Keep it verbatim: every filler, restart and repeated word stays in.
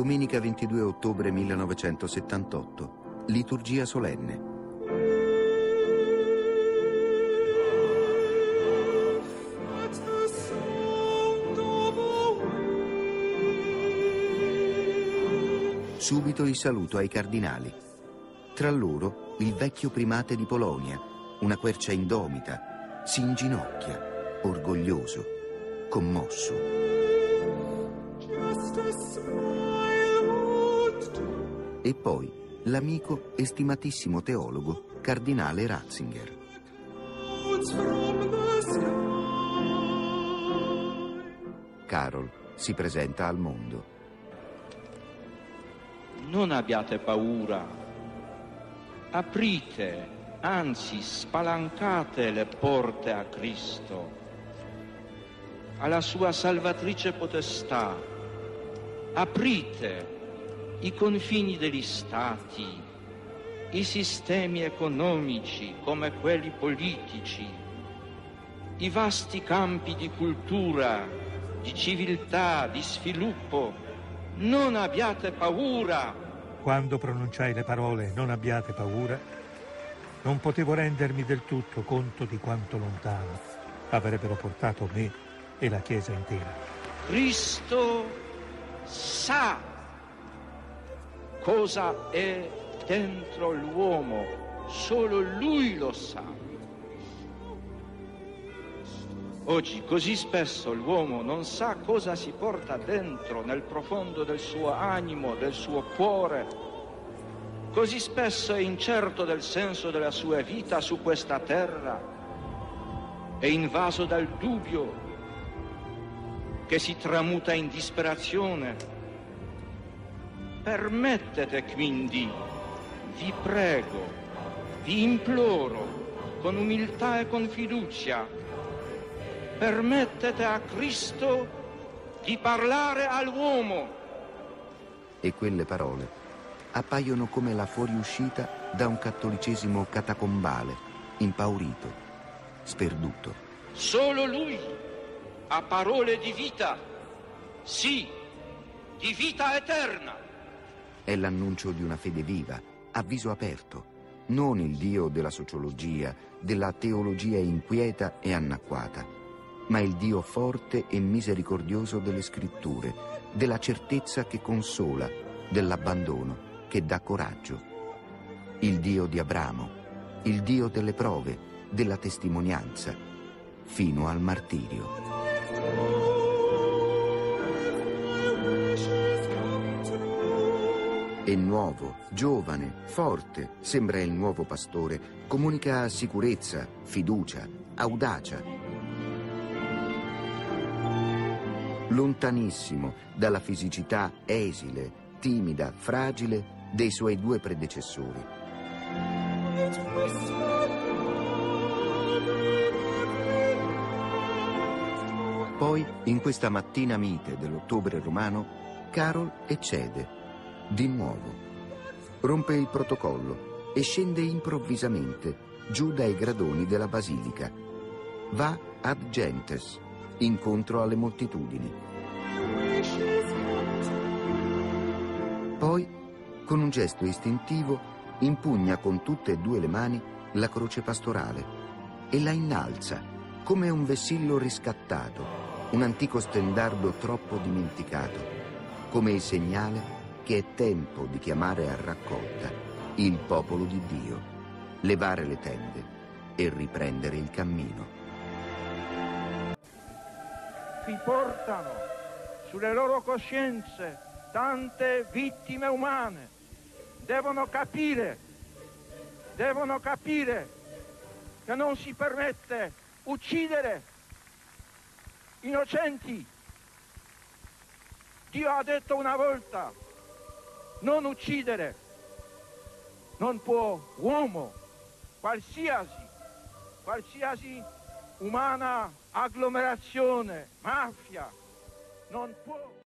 Domenica ventidue ottobre millenovecentosettantotto, liturgia solenne. Subito il saluto ai cardinali. Tra loro il vecchio primate di Polonia, una quercia indomita, si inginocchia, orgoglioso, commosso. E poi l'amico e stimatissimo teologo, cardinale Ratzinger. Carol si presenta al mondo. Non abbiate paura, aprite, anzi spalancate le porte a Cristo, alla sua salvatrice potestà, aprite i confini degli stati, i sistemi economici come quelli politici, i vasti campi di cultura, di civiltà, di sviluppo. Non abbiate paura. Quando pronunciai le parole "non abbiate paura", non potevo rendermi del tutto conto di quanto lontano avrebbero portato me e la Chiesa intera. Cristo sa cosa è dentro l'uomo, solo Lui lo sa. Oggi così spesso l'uomo non sa cosa si porta dentro, nel profondo del suo animo, del suo cuore. Così spesso è incerto del senso della sua vita su questa terra. È invaso dal dubbio che si tramuta in disperazione. Permettete quindi, vi prego, vi imploro, con umiltà e con fiducia, permettete a Cristo di parlare all'uomo. E quelle parole appaiono come la fuoriuscita da un cattolicesimo catacombale, impaurito, sperduto. Solo Lui ha parole di vita, sì, di vita eterna. È l'annuncio di una fede viva, a viso aperto, non il Dio della sociologia, della teologia inquieta e anacquata, ma il Dio forte e misericordioso delle scritture, della certezza che consola, dell'abbandono che dà coraggio. Il Dio di Abramo, il Dio delle prove, della testimonianza, fino al martirio. E nuovo, giovane, forte, sembra il nuovo pastore, comunica sicurezza, fiducia, audacia. Lontanissimo dalla fisicità esile, timida, fragile dei suoi due predecessori. Poi, in questa mattina mite dell'ottobre romano, Carol eccede, di nuovo. Rompe il protocollo e scende improvvisamente giù dai gradoni della basilica. Va ad gentes, incontro alle moltitudini. Poi, con un gesto istintivo, impugna con tutte e due le mani la croce pastorale e la innalza come un vessillo riscattato, un antico stendardo troppo dimenticato, come il segnale che è tempo di chiamare a raccolta il popolo di Dio, levare le tende e riprendere il cammino. Si portano sulle loro coscienze tante vittime umane. Devono capire, devono capire che non si permette uccidere innocenti. Dio ha detto una volta: non uccidere. Non può uomo, qualsiasi, qualsiasi umana agglomerazione, mafia, non può.